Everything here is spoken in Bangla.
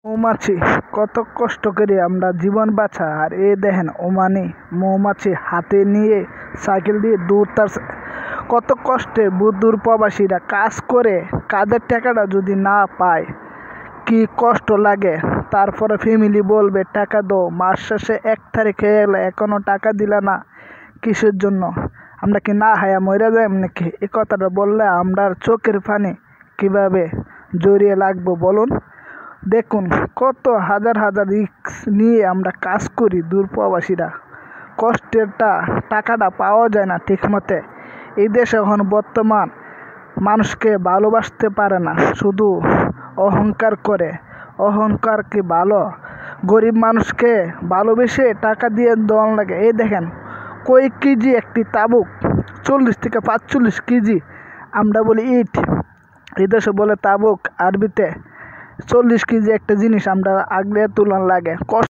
মৌমাছি কত কষ্ট করে আমরা জীবন বাঁচা, আর এ দেখেন ওমানি মৌমাছি হাতে নিয়ে সাইকেল দিয়ে কত কষ্টে দূর প্রবাসীরা কাজ করে কাজের টাকাটা যদি না পায় কি কষ্ট লাগে। তারপরে ফ্যামিলি বলবে টাকা দাও, মাস শেষে 1 তারিখে এলে এখনো টাকা দিলা না, কিসের জন্য? আমরা কি না হায়া মরে যাই নাকি? এই কথাটা বললে আমরা চোখের পানি কিভাবে জড়িয়ে লাগবো বলুন। দেখুন কত হাজার হাজার রিস্ক নিয়ে আমরা কাজ করি দূর প্রবাসীরা, কষ্টেরটা টাকাটা পাওয়া যায় না ঠিক মতে। এই দেশে এখন বর্তমান মানুষকে ভালোবাসতে পারে না, শুধু অহংকার করে। অহংকার কি ভালো? গরিব মানুষকে ভালোবেসে টাকা দিয়ে দেওয়ান লাগে। এই দেখেন কয়েক কেজি একটি তাবুক, 40 থেকে 45 কেজি। আমরা বলি ইট, এই দেশে বলে তাবুক, আরবিতে 40 কেজি একটা জিনিস আমরা আগলে তুলন লাগে।